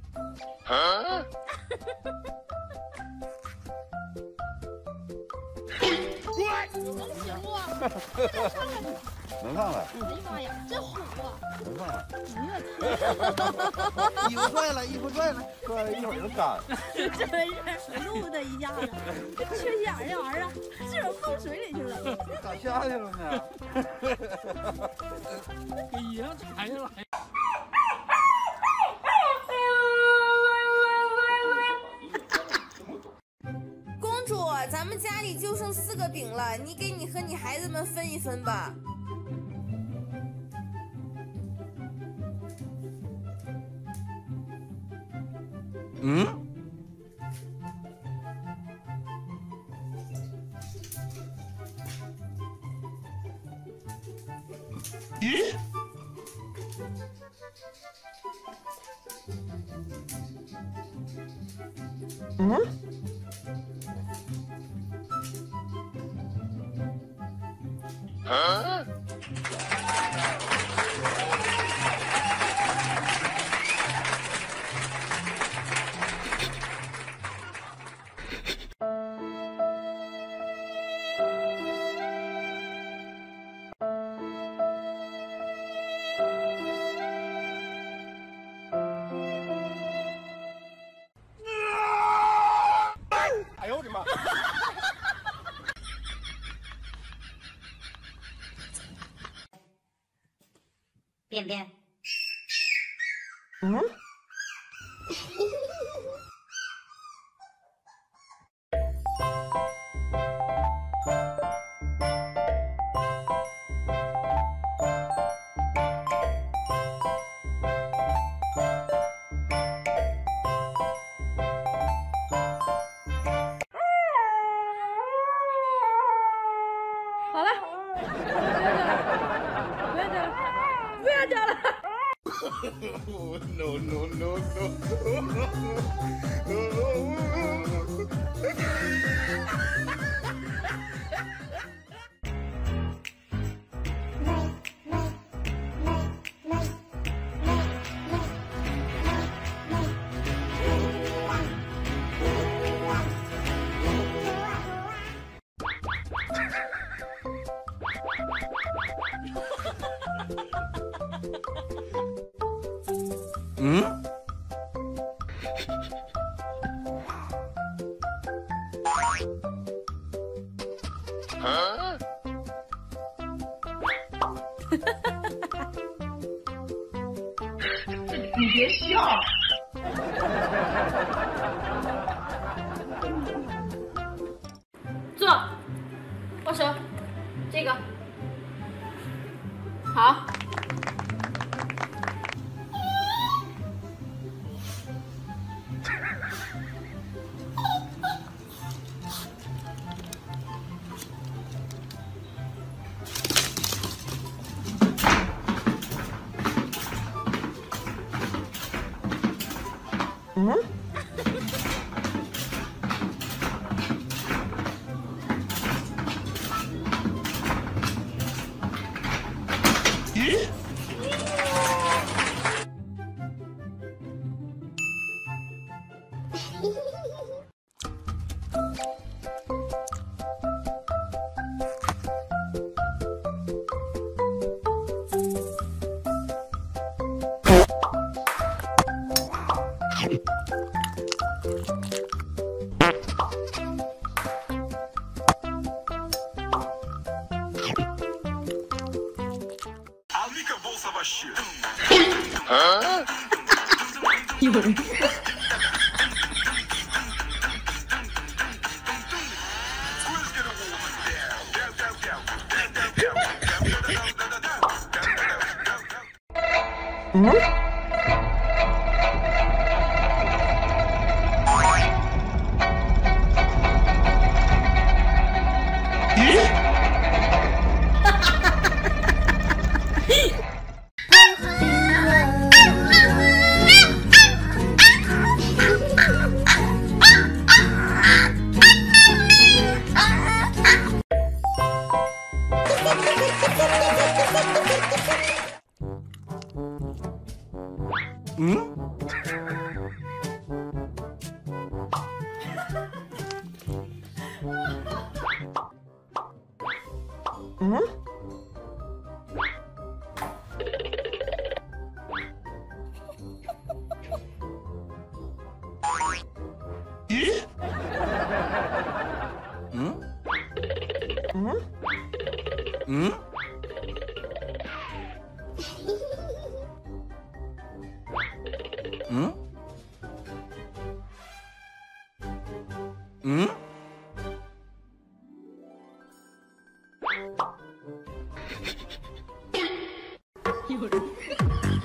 能上来！ 哎呀妈呀，真虎啊！ 能上来！ 哎呀天！ 衣服拽了，衣服拽了，拽了一会儿就干。 真是撸他一下子，缺心眼儿这玩意儿，是不是碰水里去了？ 咋下去了呢？ 给衣裳踩下来。 公主，咱们家里就剩4个饼了，你给你和你孩子们分一分吧。 嗯？咦？嗯？啊？哎呦我的妈！ 便便。 嗯？ 好了，不要叫了，不要叫了。 No no no no！ 嗯？啊？ 你别笑。 坐，握手，这个好。 嗯？咦？啊？ 有人。 嗯？ 有人。